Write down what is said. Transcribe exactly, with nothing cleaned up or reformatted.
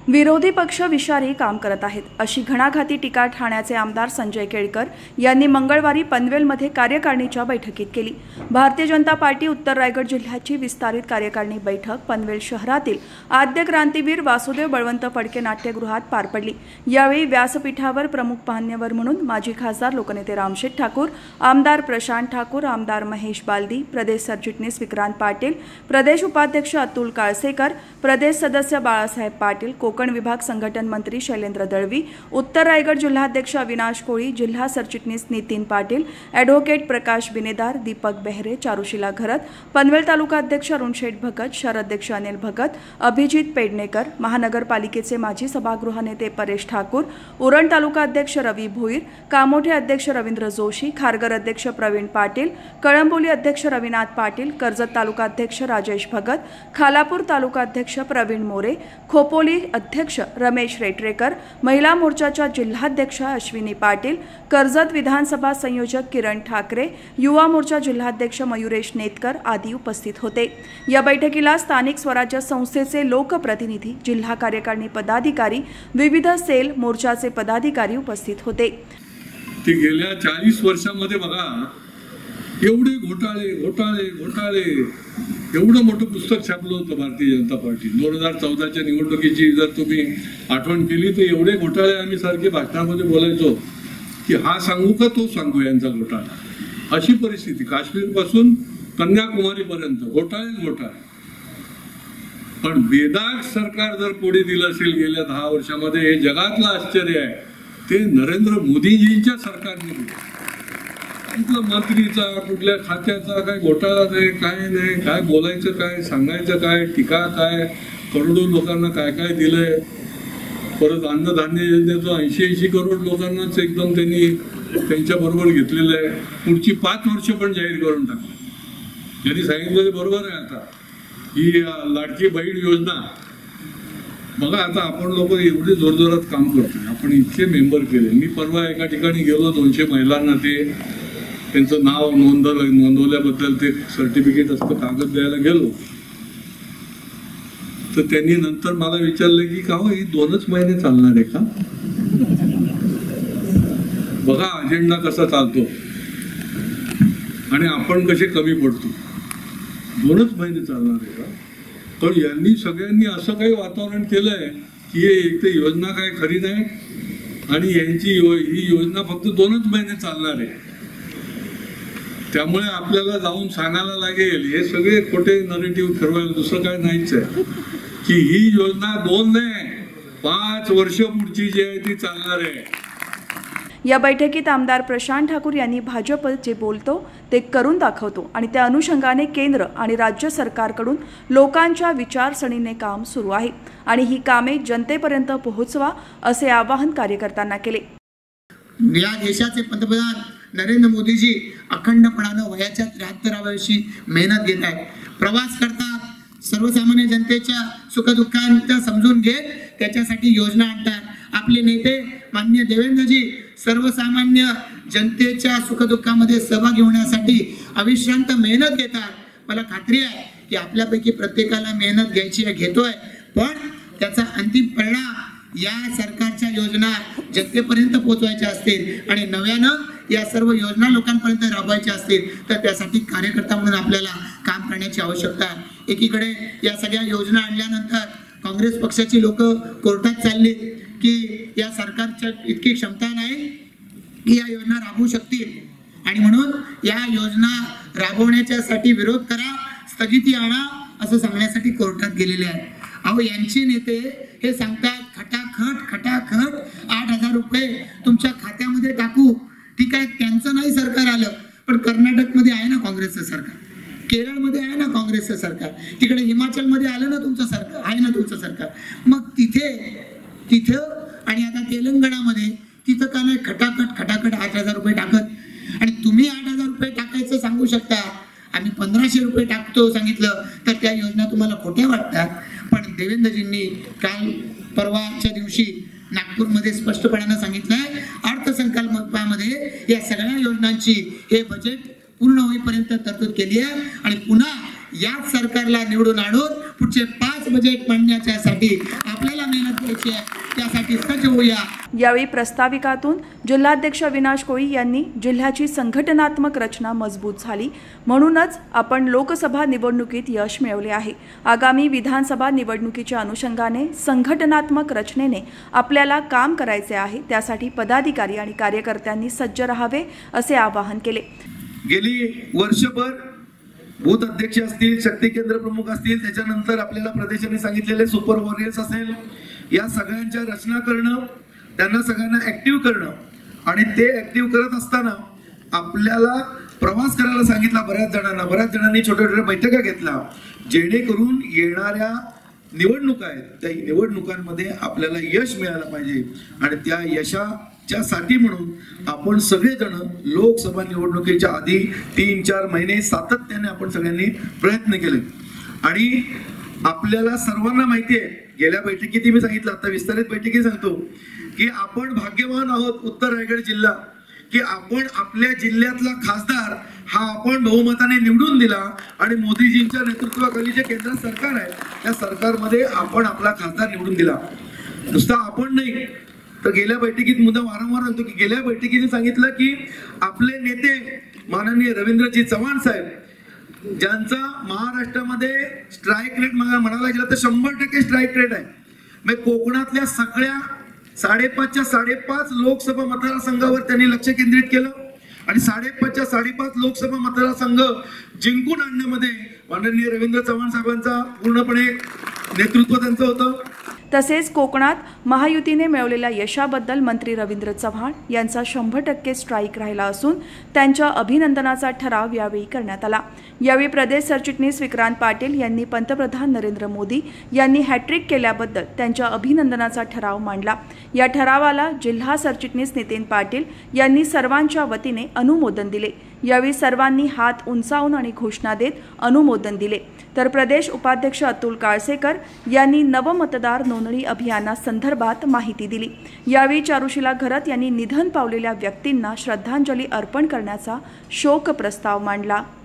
विरोधी पक्ष विषारी काम करत आहेत अशी घणाघाती टीका ठाण्याचे आमदार संजय केळकर यांनी मंगळवारी पनवेलमध्ये कार्यकारिणीच्या बैठकीत केली। भारतीय जनता पार्टी उत्तर रायगड जिल्ह्याची विस्तारित कार्यकारिणी बैठक पनवेल शहरातील आद्य क्रांतीवीर वासुदेव बळवंत फडके नाट्यगृहात पार पडली। यावेळी व्यासपीठावर प्रमुख पाहुणे म्हणून माजी खासदार लोकनेते रामशेठ ठाकूर, आमदार प्रशांत ठाकूर, आमदार महेश बालदी, प्रदेश सरचिटणीस विक्रांत पाटील, प्रदेश उपाध्यक्ष अतुल काळसेकर, प्रदेश सदस्य बाळासाहेब पाटील, कोकण विभाग संघटन मंत्री शैलेंद्र दळवी, उत्तर रायगड जिल्हाध्यक्ष अविनाश कोळी, जिल्हा सरचिटणीस नितीन पाटील, ॲडव्होकेट प्रकाश बिनेदार, दीपक बेहरे, चारुशीला घरत, पनवेल तालुका अध्यक्ष अरुणशेठ भगत, शहर अध्यक्ष अनिल भगत, अभिजित पेडणेकर, महानगरपालिकेचे माजी सभागृह नेते परेश ठाकूर, उरण तालुका अध्यक्ष रवी भोईर, कामोठे अध्यक्ष रवींद्र जोशी, खारघर अध्यक्ष प्रवीण पाटील, कळंबोली अध्यक्ष रविनाथ पाटील, कर्जत तालुका अध्यक्ष राजेश भगत, खालापूर तालुका अध्यक्ष प्रवीण मोरे, खोपोली अध्यक्ष रमेश रेटरेकर, महिला मोर्चाच्या जिल्हाध्यक्ष अश्विनी पाटील, कर्जत विधानसभा संयोजक किरण ठाकरे, युवा मोर्चा जिल्हाध्यक्ष मयुरेश नेतकर आदी उपस्थित होते। या बैठकीला स्थानिक स्वराज्य संस्थेचे लोकप्रतिनिधी, जिल्हा कार्यकारिणी पदाधिकारी, विविध सेल मोर्चाचे पदाधिकारी उपस्थित होते। ते गेल्या चाळीस वर्षांमध्ये बघा एवढे घोटाळे घोटाळे घोटाळे एवढं मोठं पुस्तक छापलं होतं भारतीय जनता पार्टी। दोन हजार चौदाच्या निवडणुकीची जर तुम्ही आठवण केली तर एवढे घोटाळे आम्ही सारखे भाषणामध्ये बोलायचो की हा सांगू का तो सांगू यांचा घोटाळा, अशी परिस्थिती। काश्मीर पासून कन्याकुमारी पर्यंत घोटाळे घोटाळे। पण बेदाग सरकार जर कोणी दिलं असेल गेल्या दहा वर्षामध्ये, हे जगातलं आश्चर्य आहे, ते नरेंद्र मोदीजींच्या सरकारने दिलं। कुठल्या मंत्रीचा कुठल्या खात्याचा काय घोटाळा नाही, काय नाही, काय बोलायचं काय, सांगायचं काय, टीका काय, करोडो लोकांना काय काय दिलंय। परत अन्नधान्य योजनेचं ऐंशी ऐंशी करोड लोकांनाच एकदम त्यांनी त्यांच्या बरोबर घेतलेलं आहे। पुढची पाच वर्ष पण जाहीर करून टाकली। त्यांनी सांगितलं बरोबर आहे। आता ही लाडकी बहीण योजना बघा, आता आपण लोक एवढे जोरजोरात काम करतोय, आपण इतके मेंबर केले। मी परवा एका ठिकाणी गेलो, दोनशे महिलांना ते त्यांचं नाव नोंदवलं नोंदवल्याबद्दल ते सर्टिफिकेट असतं कागद द्यायला गेलो, तर त्यांनी नंतर मला विचारलं की का हो ही दोनच महिने चालणार आहे का? बघा अजेंडा कसा चालतो आणि आपण कसे कमी पडतो। दोनच महिने चालणार आहे का? पण यांनी सगळ्यांनी असं काही वातावरण केलंय की एक तर योजना काय खरी नाही आणि यांची यो, ही योजना फक्त दोनच महिने चालणार आहे। त्यामुळे आपल्याला जाऊन सांगायला लागेल, हे सगळे खोटे नरेटिव्ह ठरवायला, दुसरं काय नाहीच आहे, की ही योजना दोन नाही पाच वर्ष पुढची जी आहे ती चालणार आहे। या बैठकीत आमदार प्रशांत ठाकूर यांनी भाजप जे बोलतो ते करून दाखवतो आणि त्या अनुषंगाने केंद्र आणि राज्य सरकारकडून लोकांच्या विचारसरणीने काम सुरू आहे आणि ही कामे जनतेपर्यंत पोहोचवा असे आवाहन कार्यकर्त्यांना केले। या देशाचे पंतप्रधान नरेंद्र मोदीजी अखंडपणाने वयाच्या त्र्याहत्तराव्या वर्षी मेहनत घेत आहेत, प्रवास करतात, सर्वसामान्य जनतेच्या सुखदुःखांचा समजून घेत त्याच्यासाठी योजना आणतात। आपले नेते माननीय देवेंद्रजी सर्वसामान्य जनतेच्या सुखदुःखामध्ये सहभागी होण्यासाठी अविश्रांत मेहनत घेतात। मला खात्री आहे की आपल्यापैकी प्रत्येकाला मेहनत घ्यायची आहे, घेतोय, पण त्याचा अंतिम परिणाम या सरकारच्या योजना जनतेपर्यंत पोहोचवायच्या असतील आणि नव्यानं या सर्व योजना लोकांपर्यंत राबवायच्या असतील तर त्यासाठी कार्यकर्ता म्हणून आपल्याला काम करण्याची आवश्यकता आहे। एकीकडे या सगळ्या योजना आणल्यानंतर काँग्रेस पक्षाची लोक कोर्टात चालली की या सरकारच्या इतकी क्षमता नाही की या योजना राबवू शकतील आणि म्हणून या योजना राबवण्याच्यासाठी विरोध करा, स्थगिती आणा असं सांगण्यासाठी कोर्टात गेलेले आहेत। अहो यांचे नेते हे सांगतात खटाखट खटाखट आठ हजार रुपये तुमच्या खात्यामध्ये टाकू। ठीक आहे, त्यांचं नाही सरकार आलं, पण कर्नाटकमध्ये आहे ना काँग्रेसचं सरकार, केरळमध्ये आहे ना काँग्रेसचं सरकार, तिकडे हिमाचलमध्ये आलं ना तुमचं सरकार, आहे ना तुमचं सरकार, मग तिथे तिथं आणि आता तेलंगणामध्ये तिथं का नाही खटाखट खटाखट आठ हजार रुपये टाकत। आणि तुम्ही आठ हजार रुपये टाकायचं सांगू शकता, आम्ही पंधराशे रुपये टाकतो सांगितलं तर त्या योजना तुम्हाला खोट्या वाटतात। पण देवेंद्रजींनी काल परवाच्या दिवशी नागपूरमध्ये स्पष्टपणाने सांगितलंय अर्थसंकल्पामध्ये या सगळ्या योजनांची हे बजेट पूर्ण होईपर्यंत तरतूद केली आहे आणि पुन्हा याच सरकारला निवडून आणून पुढचे पाच बजेट मांडण्याच्यासाठी आपल्याला मेहनत करायची आहे, त्यासाठी सज्ज होऊया। यावेळी प्रस्ताविकातून जिल्हाध्यक्ष अविनाश कोळी यांनी जिल्ह्याची संघटनात्मक रचना मजबूत झाली म्हणूनच आपण लोकसभा निवडणुकीत यश मिळवले आहे। आगामी विधानसभा निवडणुकीच्या अनुषंगाने संघटनात्मक रचनेने आपल्याला काम करायचे आहे, त्यासाठी पदाधिकारी आणि कार्यकर्त्यांनी सज्ज राहावे असे आवाहन केले। गेली वर्षभर बूथ अध्यक्ष असतील, शक्ती केंद्र प्रमुख असतील, त्याच्यानंतर आपल्याला प्रदेशाने सांगितलेले सुपर वॉरियर्स असेल, या सगळ्यांच्या रचना करणं, त्यांना सगळ्यांना ऍक्टिव्ह करणं आणि ते ऍक्टिव्ह करत असताना आपल्याला प्रवास करायला सांगितला बऱ्याच जणांना बऱ्याच जणांनी छोट्या छोट्या बैठका घेतल्या, जेणेकरून येणाऱ्या निवडणुका आहेत त्या निवडणुकांमध्ये आपल्याला यश मिळालं पाहिजे आणि त्या यशाच्या साठी म्हणून आपण सगळेजण लोकसभा निवडणुकीच्या आधी तीन चार महिने सातत्याने आपण सगळ्यांनी प्रयत्न केले आणि आपल्याला सर्वांना माहिती आहे, गेल्या बैठकीत मी सांगितलं, आता विस्तारित बैठकीत सांगतो की आपण भाग्यवान आहोत उत्तर रायगड जिल्हा की आपण आपल्या जिल्ह्यातला खासदार हा आपण बहुमताने निवडून दिला आणि मोदीजींच्या नेतृत्वाखाली जे केंद्र सरकार आहे त्या सरकारमध्ये आपण आपला खासदार निवडून दिला। नुसता आपण नाही तर गेल्या बैठकीत मुद्दा वारंवार सांगतो की गेल्या बैठकीने सांगितलं की आपले नेते माननीय रवींद्रजी चव्हाण साहेब ज्यांचा महाराष्ट्रामध्ये स्ट्राईक रेट म्हणायला गेला तर शंभर टक्के स्ट्राईक रेट आहे, म्हणजे कोकणातल्या सगळ्या साडेपाचच्या साडेपाच लोकसभा मतदारसंघावर त्यांनी लक्ष केंद्रित केलं आणि साडेपाचच्या साडेपाच लोकसभा मतदारसंघ जिंकून आणण्यामध्ये माननीय रवींद्र चव्हाण साहेबांचा पूर्णपणे नेतृत्व त्यांचं होतं। तसेच कोकणात महायुतीने मिळवलेल्या यशाबद्दल मंत्री रवींद्र चव्हाण यांचा शंभर टक्के स्ट्राईक राहिला असून त्यांच्या अभिनंदनाचा ठराव यावेळी करण्यात आला। यावेळी प्रदेश सरचिटणीस विक्रांत पाटील यांनी पंतप्रधान नरेंद्र मोदी यांनी हॅट्रिक केल्याबद्दल त्यांच्या अभिनंदनाचा ठराव मांडला। या ठरावाला जिल्हा सरचिटणीस नितीन पाटील यांनी सर्वांच्या वतीने अनुमोदन दिले। यावेळी सर्वांनी हात उंचावून आणि घोषणा देत अनुमोदन दिले, तर प्रदेश उपाध्यक्ष अतुल काळसेकर यांनी नवमतदार नोंदणी अभियानासंदर्भात माहिती दिली। यावेळी चारुशीला घरत यांनी निधन पावलेल्या व्यक्तींना श्रद्धांजली अर्पण करण्याचा शोक प्रस्ताव मांडला।